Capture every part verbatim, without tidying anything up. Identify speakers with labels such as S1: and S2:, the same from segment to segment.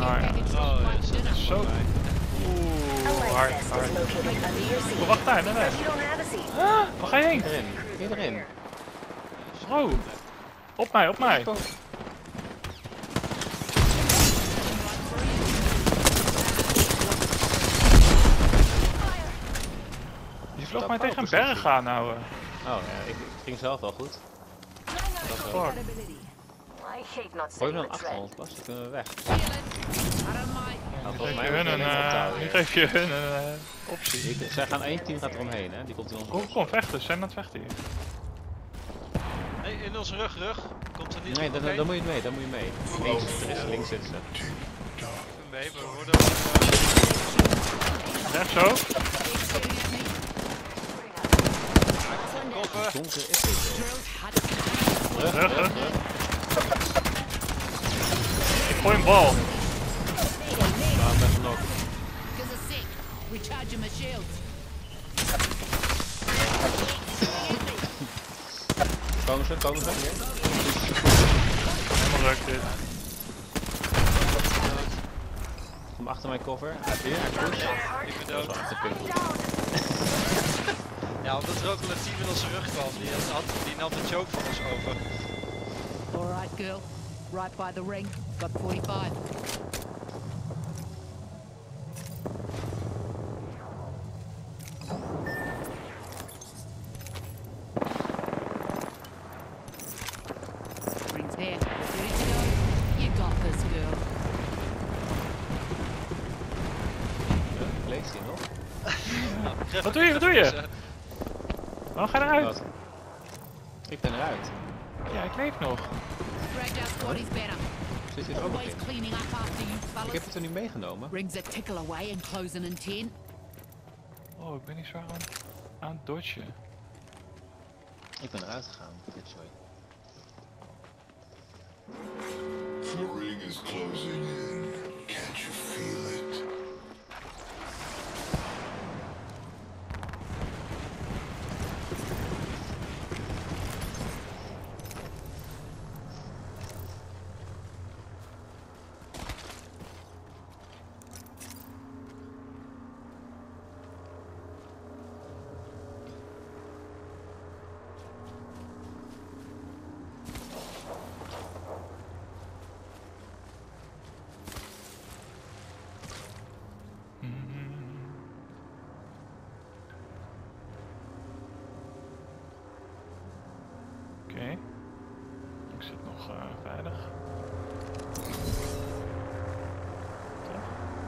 S1: ja.
S2: Oh, ja, dat is
S1: Zo. Oeh, hard, hard. Oh, wacht daar, nee, nee. Ah, waar ga je heen?
S3: Erin. Iedereen.
S1: Oh. Op mij, op mij. Die vloog mij tegen een berg aan nou.
S3: Oh ja, ik, ik ging zelf wel goed. Dat
S1: Fuck.
S3: wel. Gooi hem dan achter ons, Bas, dan kunnen we weg. Nou,
S1: Nu
S3: volgens
S1: geef je
S3: mij
S1: hun een, uh, nu geef je hun een uh, optie.
S3: Ik, zij gaan één team gaat eromheen, hè? Die komt in ons.
S1: Kom, kom, vechten, ze zijn aan het vechten hier.
S2: Nee, in onze rug, rug. Komt er niet
S3: Nee,
S2: op,
S3: dan,
S2: oké?
S3: dan moet je mee, dan moet je mee. Links, er is links zitten ze.
S2: Even mee, we worden...
S1: Recht zo.
S2: Koppen.
S3: Donker is dit.
S1: Rug, rug. Ik gooi een bal.
S3: Nou, met een ook. Komen ze, komen ze?
S1: Helemaal leuk dit.
S3: Kom achter mijn cover. Uit hier, uit push.
S2: Ik ben dood.
S3: Dat is wel echt een punt.
S2: Ja, omdat er ook al een team in onze rug kwam. Die, had, die nam de choke van ons over.
S4: Alright, girl. Right by the ring. Got forty-five. Ring's here. Ready to go? You got this, girl.
S3: Ja, leeft hij nog?
S2: Nou,
S1: Wat doe je, wat doe je? Oh, ga eruit.
S3: Wat? Ik ben eruit.
S1: Ja, ik leef nog.
S4: Dragged out squaddies better.
S3: Zit hier ook nog
S4: Always
S3: in?
S4: cleaning up after you,
S3: Ik
S4: fellas.
S3: heb het er niet meegenomen.
S4: Rings a tickle away and closing in ten.
S1: Oh, ik ben niet zwaar aan, aan het dodgen.
S3: Ik ben eruit gegaan. Sorry.
S5: The ring is closing in. Can't you feel it?
S1: Oké. Okay. Ik zit nog uh, veilig. Toch?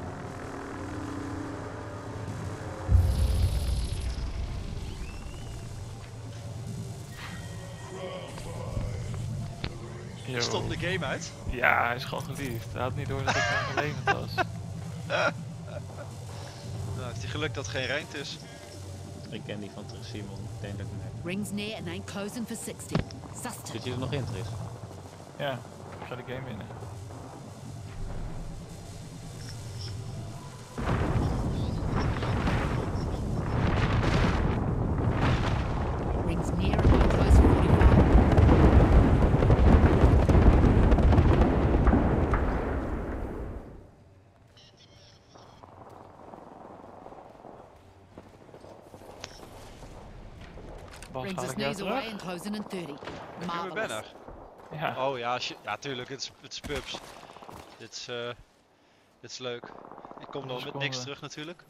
S1: Yo.
S2: Stop de game uit.
S1: Ja, hij is gewoon geliefd. Hij had niet door dat ik nog gelevend was.
S2: Nou, heeft hij geluk dat het geen rijnt is.
S3: Ik ken die van terug, Simon. Ik denk dat ik hem heb.
S4: Rings near and ain't closing for sixty. Sussed.
S3: Zit je er nog in, Tris?
S1: Ja, ik ga de game winnen.
S4: Rings near and ain't closing forty-five.
S1: Bas,
S4: Rings
S1: haal
S4: his
S1: ik jou
S4: knees away
S1: terug?
S4: and closing in thirty.
S2: Heb je mijn
S4: Marvelous.
S2: banner?
S1: Ja.
S2: Oh ja, shit. Ja tuurlijk, het is, het is pubs. Dit is, uh, dit is leuk. Ik kom dan met niks
S1: Seconde.
S2: terug natuurlijk.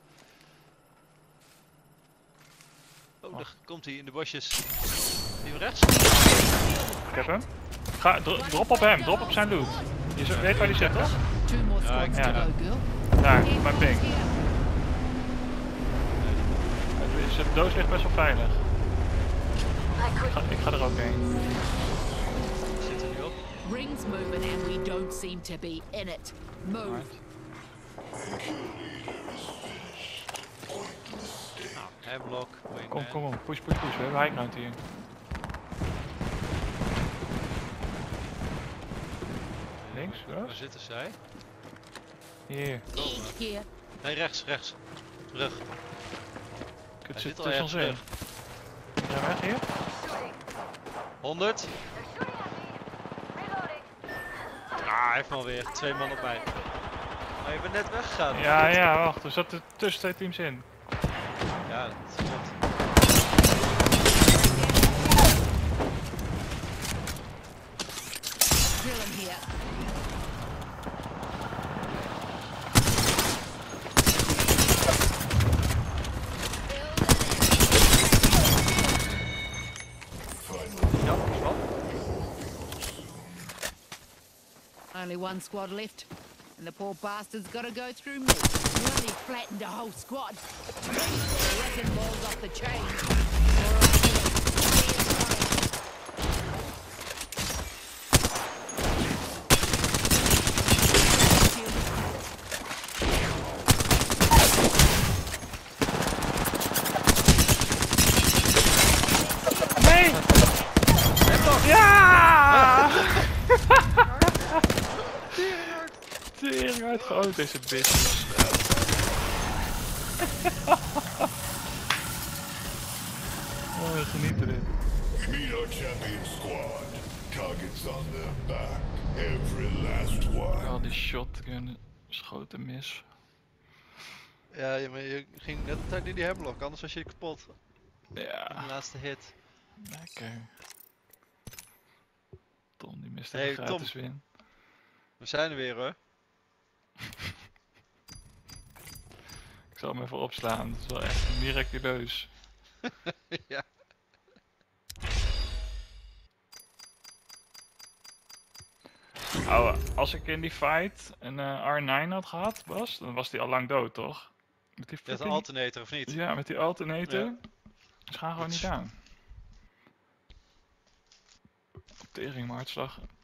S2: Oh, daar
S1: Wacht.
S2: komt hij in de bosjes. Die van rechts?
S1: Ik heb hem. Ga, dro drop op hem, drop op zijn loot. Je zo- weet waar hij zit, toch?
S4: Two more
S2: Ja, ik-
S4: squads to
S1: ja.
S4: go, girl.
S1: Daar,
S4: Airport's
S1: mijn ping.
S4: here.
S1: Zijn doos ligt best wel veilig. Ik ga, ik ga er ook heen.
S2: Zit er nu op.
S4: Rings moving and we don't seem to be in it. Move.
S1: Alright.
S2: Nou, hemlock.
S1: Kom, kom, kom. Push, push, push. We hebben high ground hier. Links,
S2: Waar
S1: Roos?
S2: zitten zij?
S1: Hier.
S4: Here.
S2: Nee, rechts, rechts. Terug.
S1: Het
S2: Hij
S1: zit
S2: zit al
S1: tussen ons in.
S2: ergens
S1: Ja, weg hier.
S2: honderd. Ah, hij heeft me alweer. Twee man op mij. Maar je bent net weggegaan.
S1: Ja, ja, wacht. Er zat er tussen twee teams in.
S2: Ja, dat klopt.
S4: Drill him here.
S2: Ja, wat?
S4: Only one squad left, and the poor bastard's got to go through me. You only flattened a whole squad. The wrecking ball's off the chain.
S1: Nee! Ja! Tering uit groot deze bitch. Oh, we genieten dit.
S5: Meet our champion squad. Targets on their back. Every last one.
S1: Al die shotgun schoten mis.
S2: Ja, je, maar je ging net op tijd in die hemlock, anders was je kapot.
S1: Ja,
S2: De laatste hit.
S1: lekker. Tom, die mist
S2: Hey,
S1: hey, gratis win.
S2: We zijn er weer hoor.
S1: Ik zal hem even opslaan, dat is wel echt miraculeus.
S2: Ja.
S1: Ouwe, als ik in die fight een uh, R nine had gehad, Bas, dan was die al lang dood, toch? Met die
S2: Je hebt een
S1: flipping-
S2: alternator of niet?
S1: Ja, met die alternator.
S2: Ja.
S1: Ze gaan gewoon niet aan. Tering, maar hartslag.